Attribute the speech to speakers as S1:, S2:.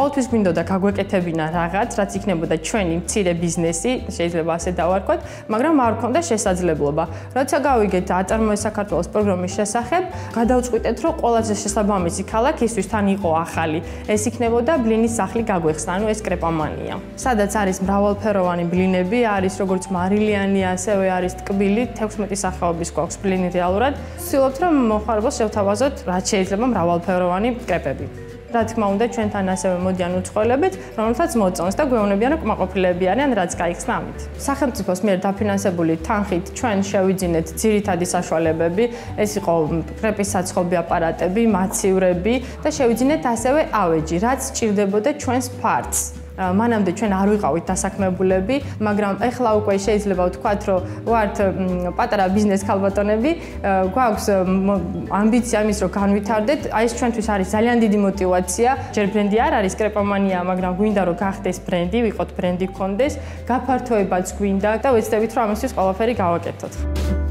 S1: ყოველთვის გვინდოდა გაგვეკეთებინა რაღაც, რაც იქნებოდა ჩვენი მცირე ბიზნესი, შეიძლება ასე დავარქვათ, მაგრამ არ გვქონდა შესაძლებლობა. როცა გავიგეთ აწარმოე საქართველოს პროგრამის შესახებ, გადავწყვიტეთ, რომ ყველაზე შესაბამისი ქალაქისთვის თან იყო ახალი. ეს იქნებოდა ბლინის სახლი გაგვეხსნა, ანუ ეს კრეპამანია. სადაც არის მრავალფეროვანი ბლინები, არის როგორც მარილიანი, ასევე არის ტკბილი, 16 სახეობის გვაქვს ბლინი რეალურად. ვცდილობთ, რომ მომხმარებელს შევთავაზოთ, რაც შეიძლება მრავალფეროვანი კრეპები. რა თქმა უნდა, ჩვენთან ასევე მოდიან უცხოელებიც, რომელთაც მოწონს და გვეუბნებიან, რომ კმაყოფილები არიან, რაც გაიხსნა ამით. სახელმწიფოს მიერ დაფინანსებული თანხით ჩვენ შევიძინეთ ძირითადი საშუალებები, ეს იყო კრეპის საცხობი აპარატები, მაცივრები და შევიძინეთ ასევე ავეჯი, რაც სჭირდებოდა ჩვენს ფართს. მანამდე ჩვენ არ ვიყავით დასაქმებულები, მაგრამ ეხლა უკვე შეიძლება ვთქვათ, რომ ვართ პატარა ბიზნეს ქალბატონები, გვაქვს ამბიცია იმის, რომ განვითარდეთ. აი ეს ჩვენთვის არის ძალიან დიდი мотиваცია. ჯერ ბრენდი არ არის კრეპამანია, მაგრამ გვინდა რომ გახდეს ბრენდი, ვიყოთ ბრენდი გქონდეს, გაფართოებაც გვინდა და ვეცდებით რომ ამისთვის ყველაფერი გავაკეთოთ.